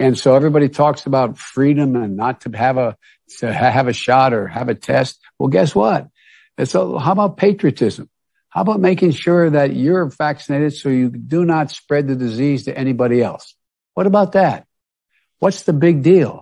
And so everybody talks about freedom and not to have a shot or have a test. Well, guess what? And so how about patriotism? How about making sure that you're vaccinated so you do not spread the disease to anybody else? What about that? What's the big deal?